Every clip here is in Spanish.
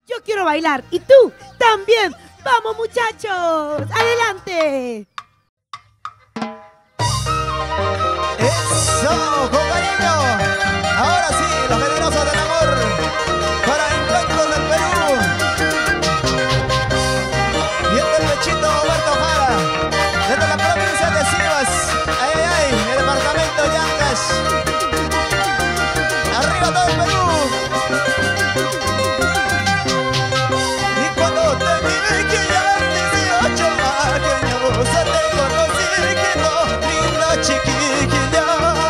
Yo quiero bailar y tú también. ¡Vamos, muchachos! ¡Adelante! ¡Eso! ¡Con cariño! Ahora sí, los generosos del amor para Encuentros del Perú. Y el pechito Roberto Jara, desde la provincia de Sivas. ¡Ay, ay, ay! El departamento de Ancash. ¡Arriba todo el Perú! Y cuando te vi que ya 18 años te conocí, que no, linda chiquilla.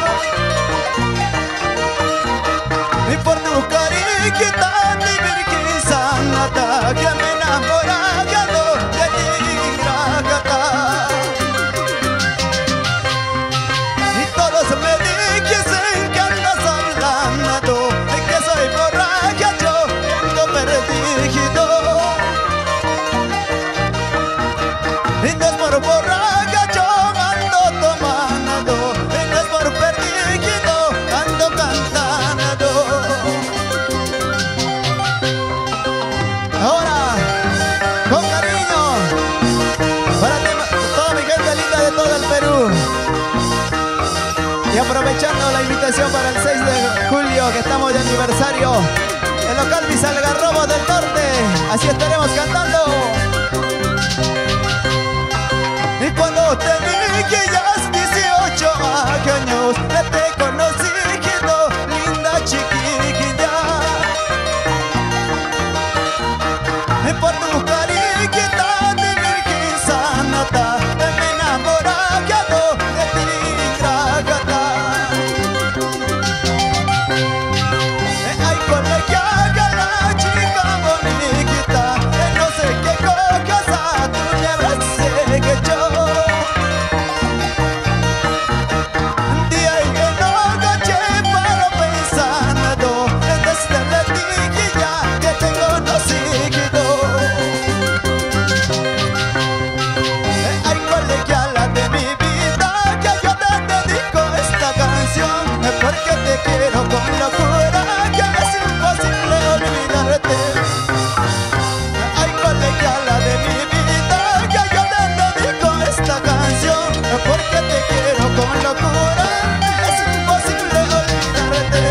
Y por tu cariquita mi virgen sanata, que me enamora de ti, gracata. Y todos me dicen que andas hablando, de que soy borracho, ando perdido. Y no es por borracho, ando tomando, y no es por perdido, ando cantando. Ahora, con cariño, para toda mi gente linda de todo el Perú. Y aprovechando la invitación para el 6 de julio, que estamos de aniversario, el local Algarrobo del Norte, así estaremos cantando. Y cuando te vi que ya has 18 años, ya te conocí, quedó linda chiquilla. Y por tu cariquita de virgen sanata, me enamorado de ti, gracata. Ay, colegiaga la chica bonita, no sé qué cosa tú me habrás hecho. Un día y que no caché para pensando, desde la chiquilla que tengo no seguido. Ay, colegiala de mi vida, que yo te dedico esta canción, porque te quiero con locura, que es imposible olvidarte. Ay, colegiala de mi vida, que yo te dedico esta canción, porque te quiero con locura, es imposible olvidarte.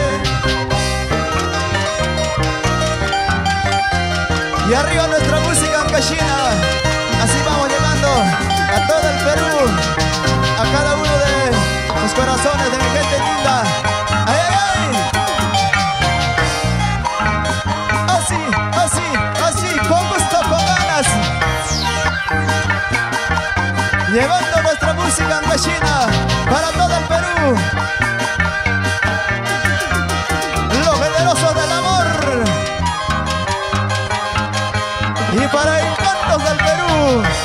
Y arriba nuestra música ancashina, así vamos llegando a todo el Perú, a cada uno de los corazones de mi gente linda. ¡Ay, ay, ay! Así, así, así, con gusto, con ganas. Llevando nuestra música ancashina para todo el Perú. Los generosos del amor. Y para Encantos del Perú.